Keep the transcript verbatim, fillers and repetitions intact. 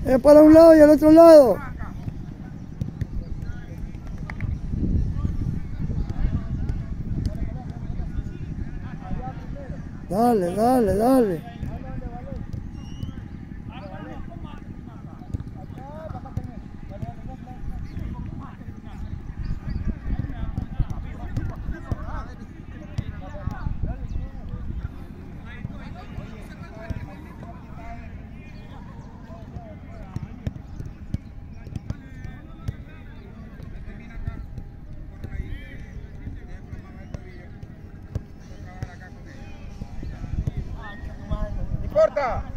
Es para un lado y al otro lado. Dale, dale, dale. ¡Corta!